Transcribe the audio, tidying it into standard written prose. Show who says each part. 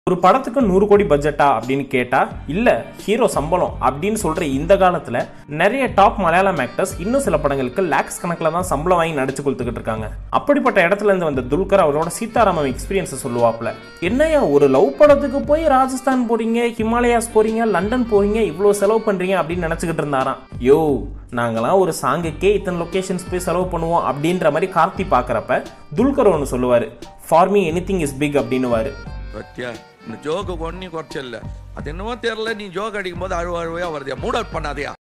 Speaker 1: ஒரு படத்துக்கு 100 கோடி பட்ஜெட்டா அப்படின்னு கேட்டா இல்ல ஹீரோ சம்பளம் அப்படின்னு சொல்ற இந்த காலத்துல நிறைய டாப் மலையாளம் ஆக்டர்ஸ் இன்னும் சில படங்களுக்கு லேக்ஸ் கணக்கில் தான் சம்பளம் வாங்கி நடிச்சு கொடுத்துக்கிட்டு இருக்காங்க. அப்படிப்பட்ட இடத்துல இருந்து வந்த துல்கர் அவரோட சீதாராமம் எக்ஸ்பீரியன்ஸ் சொல்லுவாப்ல. என்னையா ஒரு லவ் படத்துக்கு போய் ராஜஸ்தான் போறீங்க, ஹிமாலயாஸ் போறீங்க, லண்டன் போறீங்க, இவ்வளவு செலவு பண்றீங்க அப்படின்னு நினைச்சுக்கிட்டு இருந்தாராம். யோ நாங்களாம் ஒரு சாங்குக்கே இத்தனை லொகேஷன்ஸ் போய் செலவு பண்ணுவோம் அப்படின்ற மாதிரி கார்த்தி பாக்குறப்ப துல்கர் ஒன்று சொல்லுவாரு, for me anything is big அப்படின்னுவாரு.
Speaker 2: ஜோக்கு ஒன்னும் குறைச்சல அது என்னவோ தெரியல, நீ ஜோக் அடிக்கும் போது அழுவா வருதியா, மூட் அவுட் பண்ணாதயா.